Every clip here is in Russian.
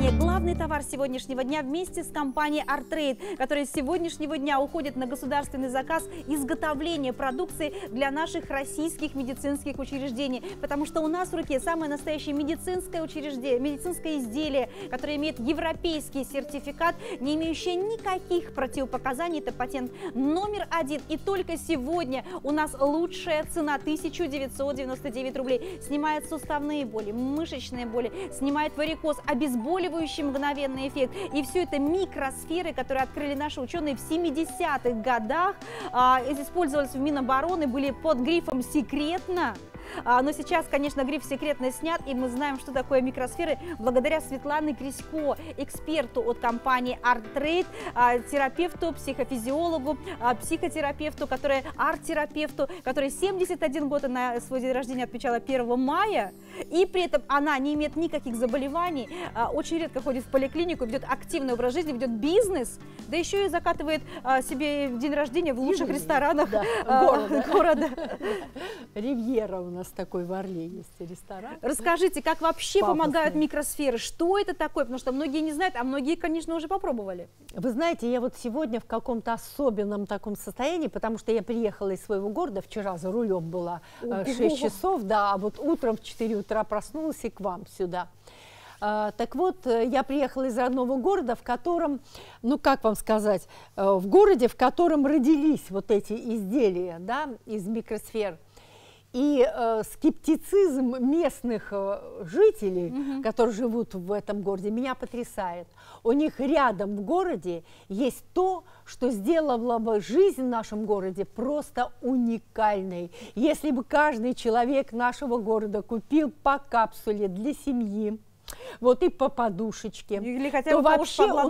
внимание, главный товар сегодняшнего дня вместе с компанией ArtTrade, которая с сегодняшнего дня уходит на государственный заказ изготовления продукции для наших российских медицинских учреждений. Потому что у нас в руке самое настоящее медицинское учреждение, медицинское изделие, которое имеет европейский сертификат, не имеющий никаких противопоказаний. Это патент номер 1. И только сегодня у нас лучшая цена 1999 рублей. Снимает суставные боли, мышечные боли, снимает варикоз, обезболивающий мгновенный эффект. И все это микросферы, которые открыли наши ученые в 70-х годах, использовались в Минобороны, были под грифом «секретно». Но сейчас, конечно, гриф «секретно» снят, и мы знаем, что такое микросферы благодаря Светлане Крисько, эксперту от компании ArtTrade, терапевту, психофизиологу, психотерапевту, арт-терапевту, которая 71 год на свой день рождения отмечала 1 мая, и при этом она не имеет никаких заболеваний, очень редко ходит в поликлинику, ведет активный образ жизни, ведет бизнес, да еще и закатывает себе день рождения в лучших ресторанах города. Ривьера у нас такой в Орле есть ресторан. Расскажите, как вообще помогают микросферы? Что это такое? Потому что многие не знают, а многие, конечно, уже попробовали. Вы знаете, я вот сегодня в каком-то особенном таком состоянии, потому что я приехала из своего города, вчера за рулем была 6 часов, да, а вот утром в 4 утра проснулась и к вам сюда. Так вот, я приехала из родного города, в котором, ну как вам сказать, в городе, в котором родились вот эти изделия, да, из микросфер. И скептицизм местных жителей, которые живут в этом городе, меня потрясает. У них рядом в городе есть то, что сделало бы жизнь в нашем городе просто уникальной. Если бы каждый человек нашего города купил по капсуле для семьи, вот и по подушечке, или хотя то бы вообще у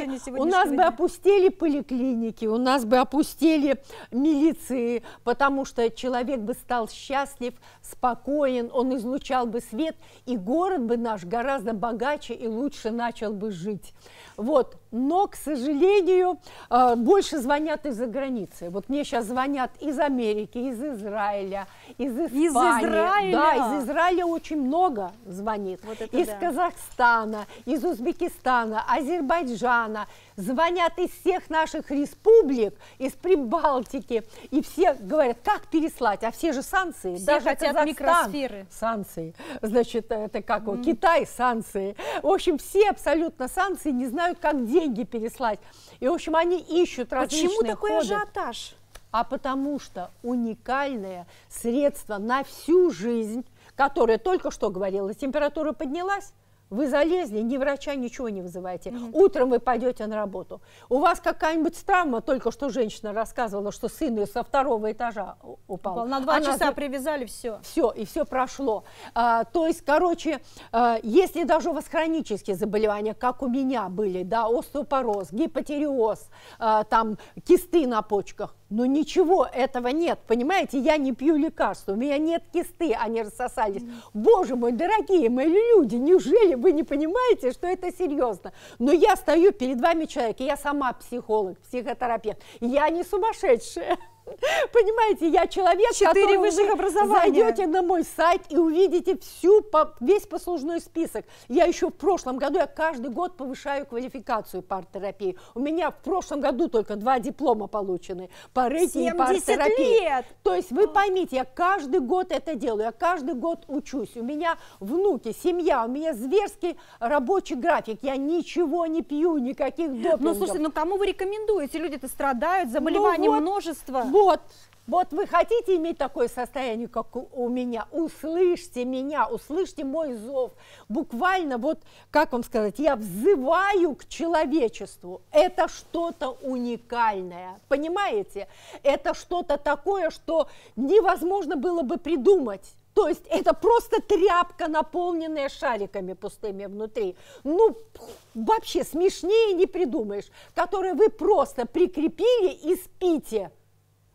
нас бы опустили поликлиники, у нас бы опустили милиции, потому что человек бы стал счастлив, спокоен, он излучал бы свет, и город бы наш гораздо богаче и лучше начал бы жить. Вот. Но, к сожалению, больше звонят из-за границы. Вот мне сейчас звонят из Америки, из Израиля, из Испании. Из Израиля? Да, из Израиля очень много звонит. Вот из Казахстана, из Узбекистана, Азербайджана. Звонят из всех наших республик, из Прибалтики. И все говорят, как переслать? А все же санкции. Все даже хотят Казахстан, микросферы. Санкции. Значит, это как Китай, санкции. В общем, все абсолютно санкции, не знают, как деньги переслать. И, в общем, они ищут различные Почему такой ходы. ажиотаж? А потому что уникальное средство на всю жизнь, которое только что говорила, температура поднялась, вы залезли, ни врача, ничего не вызываете. Утром вы пойдете на работу. У вас какая-нибудь травма, только что женщина рассказывала, что сын ее со 2-го этажа упал. На 2 часа привязали, все. Все, и все прошло. То есть, короче, если даже у вас хронические заболевания, как у меня были, да, остеопороз, гипотиреоз, там, кисты на почках, но ничего этого нет, понимаете, я не пью лекарства, у меня нет кисты, они рассосались. Боже мой, дорогие мои люди, неужели вы не понимаете, что это серьезно? Но я стою перед вами человек, и я сама психолог, психотерапевт, я не сумасшедшая. Понимаете, я человек, 4 высших образования. Зайдете на мой сайт и увидите весь послужной список. Я еще в прошлом году, я каждый год повышаю квалификацию по арт-терапии. У меня в прошлом году только 2 диплома получены по рейти и по арт-терапии. лет! То есть вы поймите, я каждый год это делаю, я каждый год учусь. У меня внуки, семья, у меня зверский рабочий график. Я ничего не пью, никаких допингов. Ну, слушайте, ну кому вы рекомендуете? Люди-то страдают, заболеваний множество. Вот вы хотите иметь такое состояние, как у меня, услышьте меня, услышьте мой зов. Буквально, вот, как вам сказать, я взываю к человечеству. Это что-то уникальное, понимаете? Это что-то такое, что невозможно было бы придумать. То есть это просто тряпка, наполненная шариками пустыми внутри. Ну, вообще смешнее не придумаешь, которые вы просто прикрепили и спите.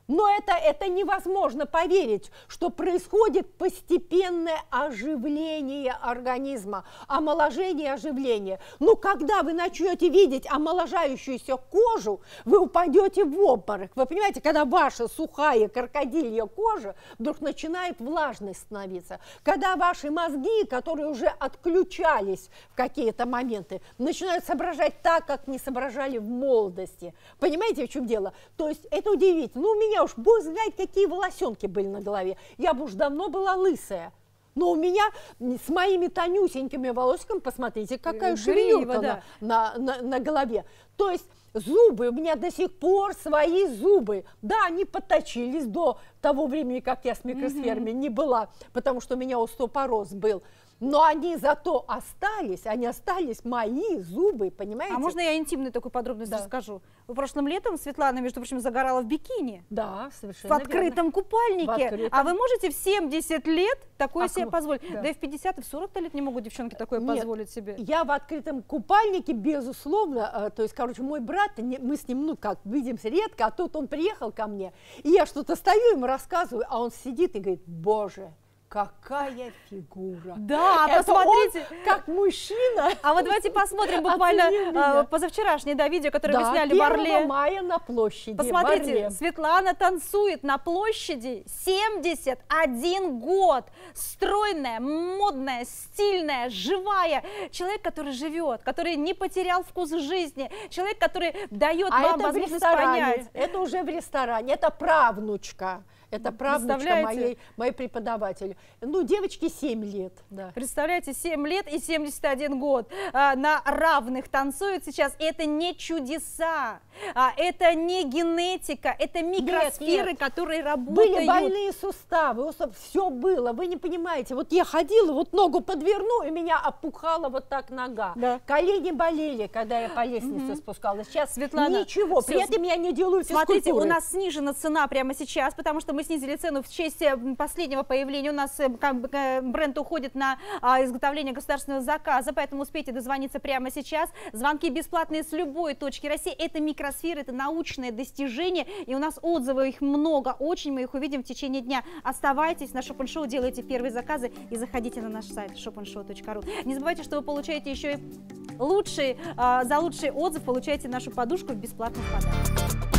Но это невозможно поверить, что происходит постепенное оживление организма, омоложение, оживление. Но когда вы начнете видеть омоложающуюся кожу, вы упадете в обморок. Вы понимаете, когда ваша сухая крокодилья кожа вдруг начинает влажной становиться, когда ваши мозги, которые уже отключались в какие-то моменты, начинают соображать так, как не соображали в молодости. Понимаете, в чем дело? То есть это удивительно. Ну, у меня уж бог знает, какие волосенки были на голове. Я бы уж давно была лысая. Но у меня с моими тонюсенькими волосиками, посмотрите, какая шевелюрка на голове. То есть зубы, у меня до сих пор свои зубы. Да, они подточились до того времени, как я с микросферами не была, потому что у меня остеопороз был. Но они зато остались мои зубы, понимаете? А можно я интимную такую подробность расскажу? В прошлом летом Светлана, между прочим, загорала в бикини. Да, совершенно в открытом купальнике. А вы можете в 70 лет такое себе позволить? Да и в 50 и в 40 лет не могут девчонки такое позволить себе. Я в открытом купальнике, безусловно, то есть, короче, мой брат, мы с ним, ну как, видимся редко, а тут он приехал ко мне, и я что-то стою, ему рассказываю, а он сидит и говорит: боже, какая фигура! Да, это посмотрите, он, как мужчина. А вот давайте посмотрим буквально позавчерашнее видео, которое вы сняли в Орле. 1 мая на площади. Посмотрите, Светлана танцует на площади 71 год. Стройная, модная, стильная, живая. Человек, который живет, который не потерял вкус жизни. Человек, который дает вам возможность понять. Это уже в ресторане, это правнучка. Это правнучка моей преподавателя. Ну, девочке 7 лет. Да. Представляете, 7 лет и 71 год. На равных танцуют сейчас. Это не чудеса, это не генетика, это микросферы, которые работают. Были больные суставы, все было, вы не понимаете. Вот я ходила, вот ногу подверну, и меня опухала вот так нога. Да. Колени болели, когда я по лестнице спускалась. Сейчас, Светлана, ничего, при этом я не делаю физкультуры. Смотрите, у нас снижена цена прямо сейчас, потому что мы снизили цену в честь последнего появления. У нас бренд уходит на изготовление государственного заказа, поэтому успейте дозвониться прямо сейчас. Звонки бесплатные с любой точки России. Это микросфера, это научное достижение, и у нас отзывы, их много, очень, мы их увидим в течение дня. Оставайтесь на Шопен Шоу, делайте первые заказы и заходите на наш сайт shopenshow.ru. Не забывайте, что вы получаете еще и за лучший отзыв получаете нашу подушку в бесплатном подарок.